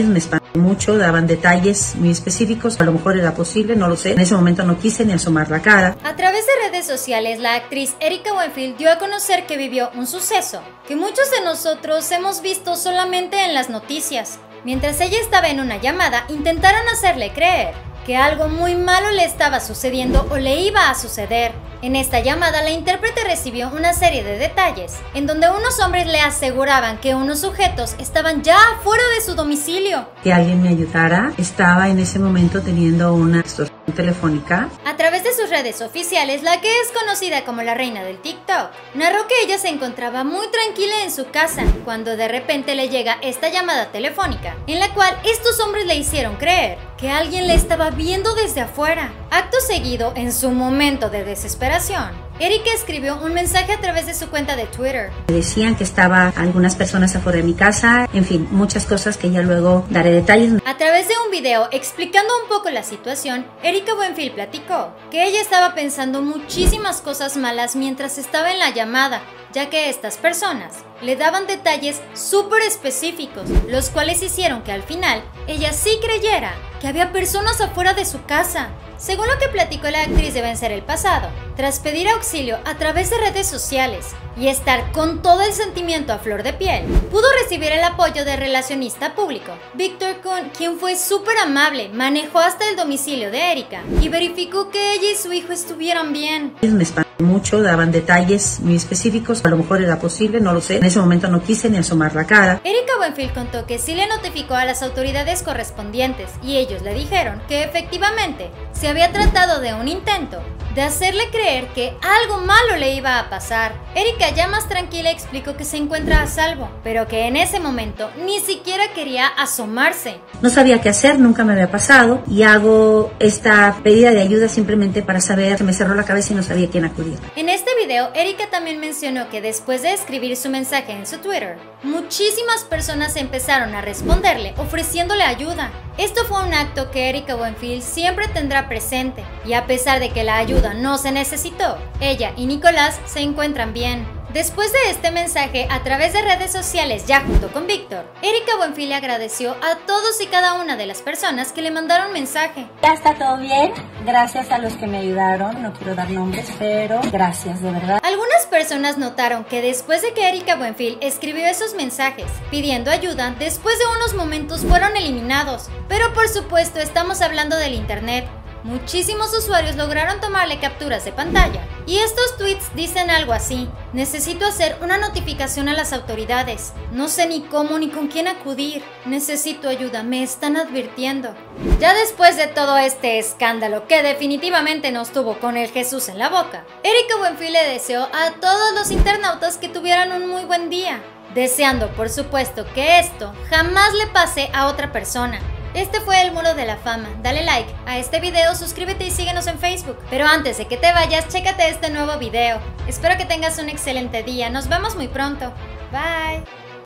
Me espantó mucho, daban detalles muy específicos, a lo mejor era posible, no lo sé. En ese momento no quise ni asomar la cara. A través de redes sociales, la actriz Erika Buenfil dio a conocer que vivió un suceso que muchos de nosotros hemos visto solamente en las noticias. Mientras ella estaba en una llamada, intentaron hacerle creer que algo muy malo le estaba sucediendo o le iba a suceder. En esta llamada, la intérprete recibió una serie de detalles, en donde unos hombres le aseguraban que unos sujetos estaban ya fuera de su domicilio. Que alguien me ayudara. Estaba en ese momento teniendo una extorsión telefónica. A través de sus redes oficiales, la que es conocida como la reina del TikTok, narró que ella se encontraba muy tranquila en su casa, cuando de repente le llega esta llamada telefónica, en la cual estos hombres le hicieron creer que alguien le estaba viendo desde afuera. Acto seguido, en su momento de desesperación, Erika escribió un mensaje a través de su cuenta de Twitter. Me decían que estaba algunas personas afuera de mi casa, en fin, muchas cosas que ya luego daré detalles. A través de un video explicando un poco la situación, Erika Buenfil platicó que ella estaba pensando muchísimas cosas malas mientras estaba en la llamada, ya que estas personas le daban detalles súper específicos, los cuales hicieron que al final ella sí creyera que había personas afuera de su casa. Según lo que platicó la actriz de Vencer el Pasado, tras pedir auxilio a través de redes sociales y estar con todo el sentimiento a flor de piel, pudo recibir el apoyo del relacionista público, Víctor Kuhn, quien fue súper amable, manejó hasta el domicilio de Erika y verificó que ella y su hijo estuvieran bien. Me espantó mucho, daban detalles muy específicos, a lo mejor era posible, no lo sé. En ese momento no quise ni asomar la cara. Erika Buenfil contó que sí le notificó a las autoridades correspondientes y ellos le dijeron que efectivamente se había tratado de un intento de hacerle creer que algo malo le iba a pasar. Erika, ya más tranquila, explicó que se encuentra a salvo, pero que en ese momento ni siquiera quería asomarse. No sabía qué hacer, nunca me había pasado y hago esta pedida de ayuda simplemente para saber. Se me cerró la cabeza y no sabía a quién acudir. En este video, Erika también mencionó que después de escribir su mensaje en su Twitter, muchísimas personas empezaron a responderle ofreciéndole ayuda. Esto fue un acto que Erika Buenfil siempre tendrá presente, y a pesar de que la ayuda no se necesitó, ella y Nicolás se encuentran bien. Después de este mensaje a través de redes sociales ya junto con Víctor, Erika Buenfil le agradeció a todos y cada una de las personas que le mandaron mensaje. Ya está todo bien, gracias a los que me ayudaron, no quiero dar nombres, pero gracias, de verdad. Algunas personas notaron que después de que Erika Buenfil escribió esos mensajes pidiendo ayuda, después de unos momentos fueron eliminados. Pero por supuesto estamos hablando del internet. Muchísimos usuarios lograron tomarle capturas de pantalla y estos tweets dicen algo así: necesito hacer una notificación a las autoridades, no sé ni cómo ni con quién acudir, necesito ayuda, me están advirtiendo. Ya después de todo este escándalo que definitivamente nos tuvo con el Jesús en la boca, Erika Buenfil le deseó a todos los internautas que tuvieran un muy buen día, deseando por supuesto que esto jamás le pase a otra persona. Este fue el Muro de la Fama. Dale like a este video, suscríbete y síguenos en Facebook. Pero antes de que te vayas, chécate este nuevo video. Espero que tengas un excelente día. Nos vemos muy pronto. Bye.